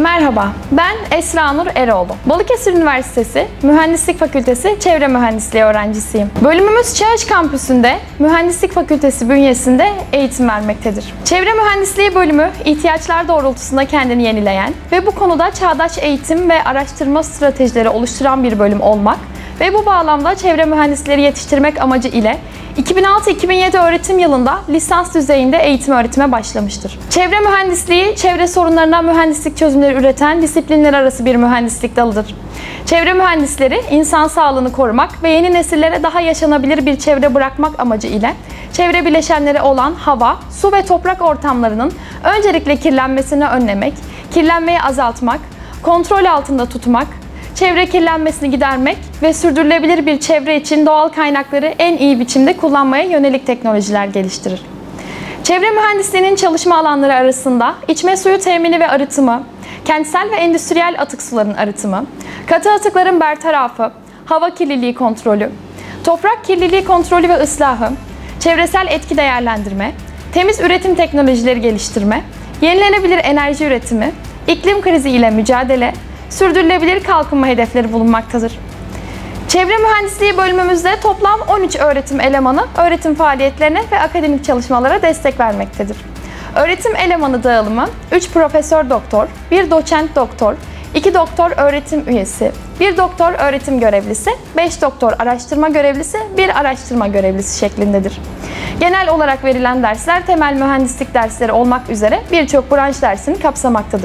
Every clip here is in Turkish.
Merhaba, ben Esra Nur Eroğlu. Balıkesir Üniversitesi Mühendislik Fakültesi Çevre Mühendisliği öğrencisiyim. Bölümümüz Çağaç Kampüsü'nde Mühendislik Fakültesi bünyesinde eğitim vermektedir. Çevre Mühendisliği bölümü ihtiyaçlar doğrultusunda kendini yenileyen ve bu konuda çağdaş eğitim ve araştırma stratejileri oluşturan bir bölüm olmak ve bu bağlamda çevre mühendisleri yetiştirmek amacı ile 2006-2007 öğretim yılında lisans düzeyinde eğitim öğretime başlamıştır. Çevre mühendisliği, çevre sorunlarına mühendislik çözümleri üreten disiplinler arası bir mühendislik dalıdır. Çevre mühendisleri, insan sağlığını korumak ve yeni nesillere daha yaşanabilir bir çevre bırakmak amacı ile çevre bileşenleri olan hava, su ve toprak ortamlarının öncelikle kirlenmesini önlemek, kirlenmeyi azaltmak, kontrol altında tutmak, çevre kirlenmesini gidermek ve sürdürülebilir bir çevre için doğal kaynakları en iyi biçimde kullanmaya yönelik teknolojiler geliştirir. Çevre mühendisliğinin çalışma alanları arasında içme suyu temini ve arıtımı, kentsel ve endüstriyel atık suların arıtımı, katı atıkların bertarafı, hava kirliliği kontrolü, toprak kirliliği kontrolü ve ıslahı, çevresel etki değerlendirme, temiz üretim teknolojileri geliştirme, yenilenebilir enerji üretimi, iklim krizi ile mücadele, sürdürülebilir kalkınma hedefleri bulunmaktadır. Çevre mühendisliği bölümümüzde toplam 13 öğretim elemanı öğretim faaliyetlerine ve akademik çalışmalara destek vermektedir. Öğretim elemanı dağılımı 3 profesör doktor, 1 doçent doktor, 2 doktor öğretim üyesi, 1 doktor öğretim görevlisi, 5 doktor araştırma görevlisi, 1 araştırma görevlisi şeklindedir. Genel olarak verilen dersler temel mühendislik dersleri olmak üzere birçok branş dersini kapsamaktadır.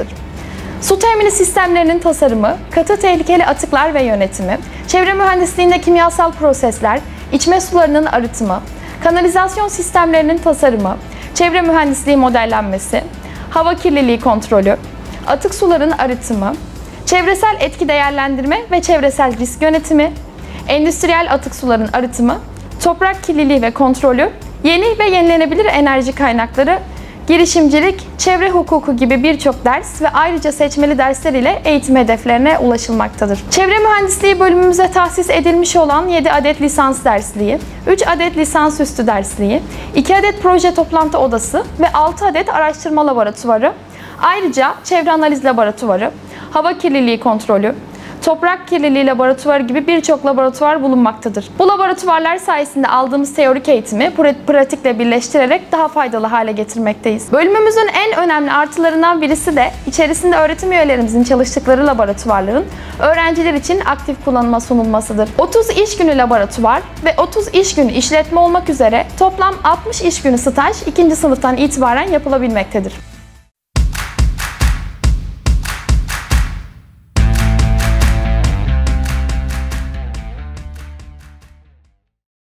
Su temini sistemlerinin tasarımı, katı tehlikeli atıklar ve yönetimi, çevre mühendisliğinde kimyasal prosesler, içme sularının arıtımı, kanalizasyon sistemlerinin tasarımı, çevre mühendisliği modellenmesi, hava kirliliği kontrolü, atık suların arıtımı, çevresel etki değerlendirme ve çevresel risk yönetimi, endüstriyel atık suların arıtımı, toprak kirliliği ve kontrolü, yeni ve yenilenebilir enerji kaynakları, girişimcilik, çevre hukuku gibi birçok ders ve ayrıca seçmeli dersler ile eğitim hedeflerine ulaşılmaktadır. Çevre mühendisliği bölümümüze tahsis edilmiş olan 7 adet lisans dersliği, 3 adet lisansüstü dersliği, 2 adet proje toplantı odası ve 6 adet araştırma laboratuvarı, ayrıca çevre analiz laboratuvarı, hava kirliliği kontrolü, toprak kirliliği laboratuvarı gibi birçok laboratuvar bulunmaktadır. Bu laboratuvarlar sayesinde aldığımız teorik eğitimi pratikle birleştirerek daha faydalı hale getirmekteyiz. Bölümümüzün en önemli artılarından birisi de içerisinde öğretim üyelerimizin çalıştıkları laboratuvarların öğrenciler için aktif kullanıma sunulmasıdır. 30 iş günü laboratuvar ve 30 iş günü işletme olmak üzere toplam 60 iş günü staj 2. sınıftan itibaren yapılabilmektedir.